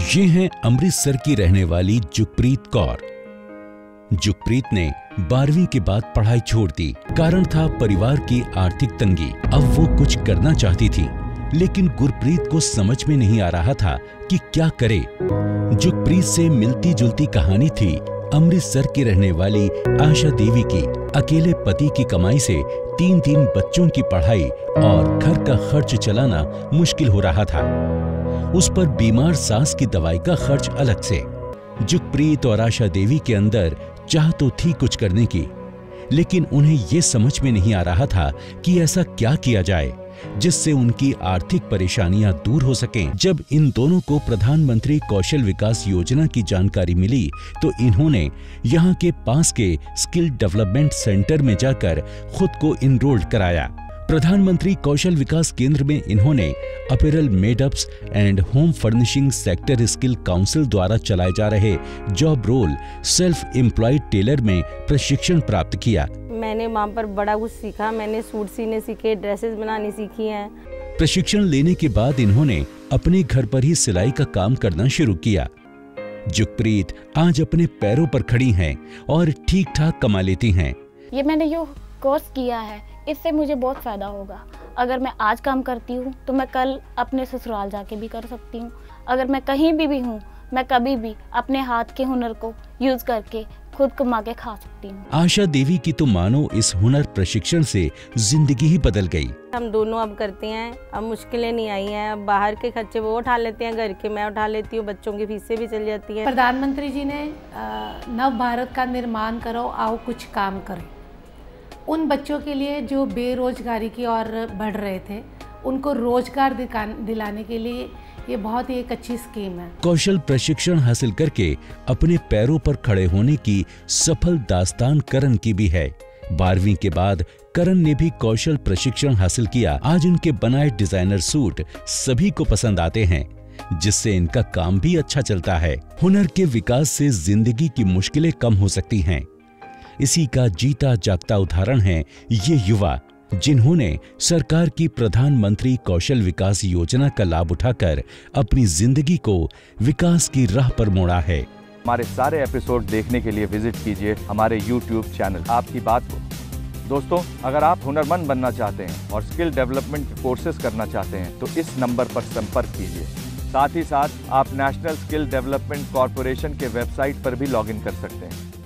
ये हैं अमृतसर की रहने वाली जुगप्रीत कौर। जुगप्रीत ने 12वीं के बाद पढ़ाई छोड़ दी। कारण था परिवार की आर्थिक तंगी। अब वो कुछ करना चाहती थी, लेकिन गुरप्रीत को समझ में नहीं आ रहा था कि क्या करे। जुगप्रीत से मिलती जुलती कहानी थी अमृतसर की रहने वाली आशा देवी की। अकेले पति की कमाई से 3 बच्चों की पढ़ाई और घर का खर्च चलाना मुश्किल हो रहा था। उस पर बीमार सास की दवाई का खर्च अलग से। जुगप्रीत और आशा देवी के अंदर चाह तो थी कुछ करने की, लेकिन उन्हें ये समझ में नहीं आ रहा था कि ऐसा क्या किया जाए जिससे उनकी आर्थिक परेशानियां दूर हो सकें। जब इन दोनों को प्रधानमंत्री कौशल विकास योजना की जानकारी मिली तो इन्होंने यहाँ के पास के स्किल डेवलपमेंट सेंटर में जाकर खुद को इनरोल्ड कराया। प्रधानमंत्री कौशल विकास केंद्र में इन्होंने apparel made-ups and home furnishing sector skill council द्वारा चलाए जा रहे job role self employed tailor में प्रशिक्षण प्राप्त किया। मैंने वहाँ पर बड़ा कुछ सीखा। मैंने सूट सीने सीखे, ड्रेसेस बनानी सीखी हैं। प्रशिक्षण लेने के बाद इन्होंने अपने घर पर ही सिलाई का काम करना शुरू किया। जुगप्रीत आज अपने पैरों पर खड़ी हैं और ठीक ठाक कमा लेती हैं। ये मैंने जो कोर्स किया है, इससे मुझे बहुत फायदा होगा। अगर मैं आज काम करती हूँ तो मैं कल अपने ससुराल जाके भी कर सकती हूँ। अगर मैं कहीं भी हूँ, मैं कभी भी अपने हाथ के हुनर को यूज करके खुद कमा के खा सकती हूँ। आशा देवी की तो मानो इस हुनर प्रशिक्षण से जिंदगी ही बदल गई। हम दोनों अब करते हैं, अब मुश्किलें नहीं आई हैं। अब बाहर के खर्चे वो उठा लेते हैं, घर के मैं उठा लेती हूँ, बच्चों की फीसें भी चल जाती हैं। प्रधानमंत्री जी ने नव भारत का निर्माण करो, आओ कुछ काम करें। उन बच्चों के लिए जो बेरोजगारी की ओर बढ़ रहे थे, उनको रोजगार दिलाने के लिए ये बहुत ही एक अच्छी स्कीम है। कौशल प्रशिक्षण हासिल करके अपने पैरों पर खड़े होने की सफल दास्तान करण की भी है। 12वीं के बाद करण ने भी कौशल प्रशिक्षण हासिल किया। आज उनके बनाए डिजाइनर सूट सभी को पसंद आते हैं, जिससे इनका काम भी अच्छा चलता है। हुनर के विकास से जिंदगी की मुश्किलें कम हो सकती हैं। इसी का जीता जागता उदाहरण है ये युवा, जिन्होंने सरकार की प्रधानमंत्री कौशल विकास योजना का लाभ उठाकर अपनी जिंदगी को विकास की राह पर मोड़ा है। हमारे सारे एपिसोड देखने के लिए विजिट कीजिए हमारे YouTube चैनल आपकी बात को। दोस्तों, अगर आप हुनरमंद बनना चाहते हैं और स्किल डेवलपमेंट के कोर्सेज करना चाहते हैं तो इस नंबर पर संपर्क कीजिए। साथ ही साथ आप नेशनल स्किल डेवलपमेंट कॉरपोरेशन के वेबसाइट पर भी लॉगिन कर सकते हैं।